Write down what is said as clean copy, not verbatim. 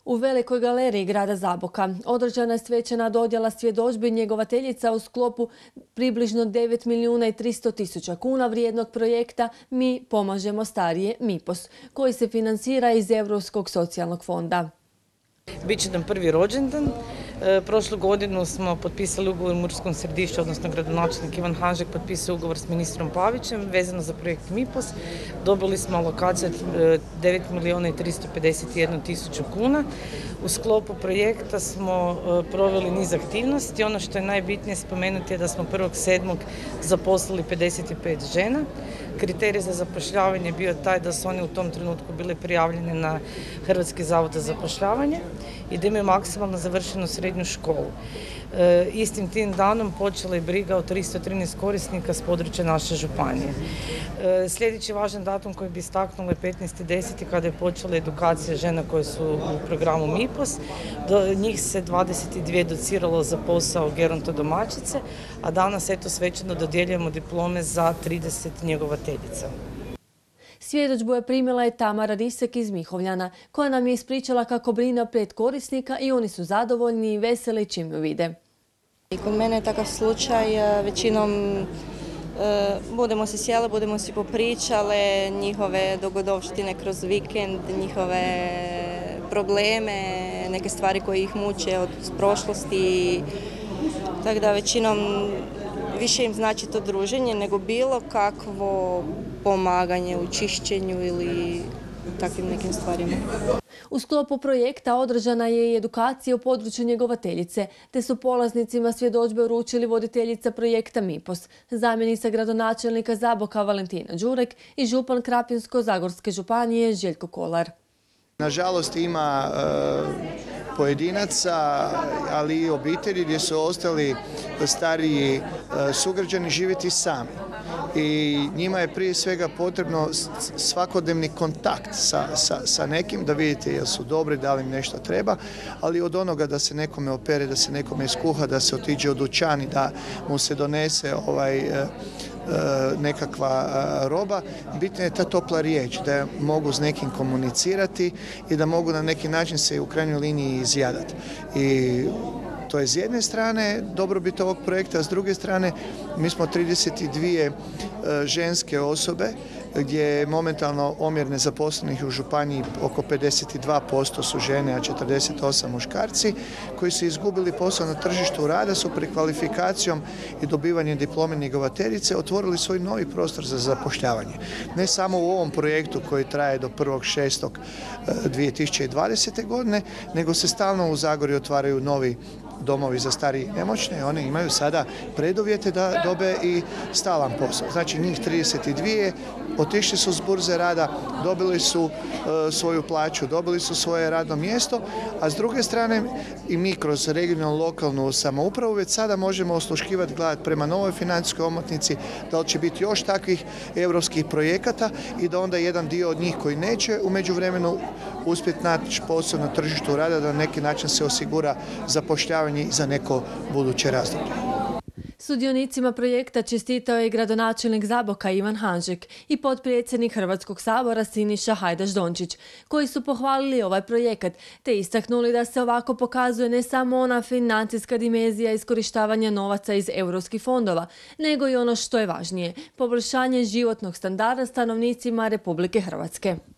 U Velikoj galeriji grada Zaboka održana je svečana dodjela svjedodžbi njegovateljica u sklopu približno 9 milijuna i 300 tisuća kuna vrijednog projekta Mi pomažemo starije MIPOS, koji se financira iz Europskog socijalnog fonda. Biće nam prvi rođendan. Prošlu godinu smo potpisali ugovor u Murskom Središću, odnosno gradonačelnik Ivan Hanžek potpisao ugovor s ministrom Pavićem vezano za projekt MIPOS. Dobili smo alokaciju 9 milijuna i 351 tisuću kuna. U sklopu projekta smo proveli niz aktivnosti. Ono što je najbitnije spomenuti je da smo 1.7. zaposlili 55 žena. Kriterij za zapošljavanje je bio taj da su oni u tom trenutku bili prijavljeni na Hrvatski zavod za zapošljavanje i da imaju maksimalno završenu srednju školu. Istim tim danom počela je briga o 313 korisnika s područja naše županije. Sljedeći važan datum koji bi istaknula je 15.10. kada je počela edukacija žena koje su u programu MIPOS. Do njih se 22 dociralo za posao gerontodomaćice, a danas svečano dodjeljujemo diplome za 30 njegovateljica. Svjedodžbu je primila i Tamara Risek iz Mihovljana, koja nam je ispričala kako brine o 5 korisnika i oni su zadovoljni i veseli čim ju vide. Kod mene je takav slučaj, većinom budemo se sjeli, budemo si popričale, njihove dogodovštine kroz vikend, njihove probleme, neke stvari koje ih muče od prošlosti. Tako da većinom više im znači to druženje nego bilo kakvo pomaganje u čišćenju ili takvim nekim stvarima. U sklopu projekta održana je i edukacija u području njegovateljice, te su polaznicima svjedodžbe uručili voditeljica projekta MIPOS, zamjenica gradonačelnika Zaboka Valentina Đurek i župan Krapinsko-zagorske županije Željko Kolar. Nažalost ima pojedinaca, ali i obitelji gdje su ostali stariji sugrađani živjeti sami. I njima je prije svega potrebno svakodnevni kontakt sa nekim, da vidite jel su dobri, da li im nešto treba, ali od onoga da se nekome opere, da se nekome iskuha, da se otiđe u dućan i da mu se donese nekakva roba, bitna je ta topla riječ, da mogu s nekim komunicirati i da mogu na neki način se u krajnjoj liniji izjadati. I to je s jedne strane dobrobit ovog projekta, a s druge strane mi smo 32 ženske osobe gdje je momentalno omjer nezaposlenih u županiji oko 52% su žene, a 48 muškarci, koji su izgubili posao na tržištu rada, su prekvalifikacijom i dobivanjem diplome njegovateljice otvorili svoj novi prostor za zapošljavanje. Ne samo u ovom projektu koji traje do 1.6.2020. godine, nego se stalno u Zagorju otvaraju novi domovi za starije i nemoćne. One imaju sada preduvjete da dobe i stalan posao. Znači njih 32 otišli su s burze rada, dobili su svoju plaću, dobili su svoje radno mjesto, a s druge strane i mi kroz regionalnu lokalnu samoupravu već sada možemo osluškivati, gledati prema novoj financijskoj omotnici da li će biti još takvih europskih projekata i da onda jedan dio od njih koji neće u međuvremenu uspjeti naći posao na tržištu rada, da na neki način se osigura zapošljavanje za neko buduće razdoblje. Sudionicima projekta čestitao je i gradonačelnik Zaboka Ivan Hanžek i potpredsjednik Hrvatskog sabora Siniša Hajdaš Dončić, koji su pohvalili ovaj projekat te istaknuli da se ovako pokazuje ne samo ona financijska dimenzija iskorištavanja novaca iz europskih fondova, nego i ono što je važnije, poboljšanje životnog standarda stanovnicima Republike Hrvatske.